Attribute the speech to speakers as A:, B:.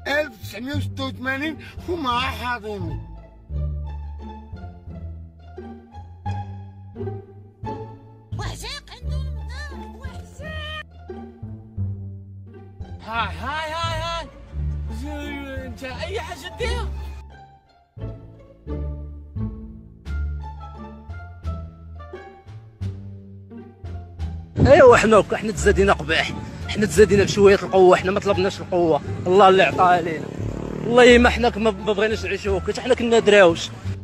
A: 1986 ومعاه حاضني.
B: وحشاق عندهم وحشاق.
C: هاي انت اي حاجه دير.
D: ايوا حنا تزادينا قبيح، حنا تزادينا بشويه القوه، حنا ما طلبناش القوه، الله اللي عطاها لينا. والله ما حنا ما بغيناش نعيشوا هكا، حنا كنا دراوش.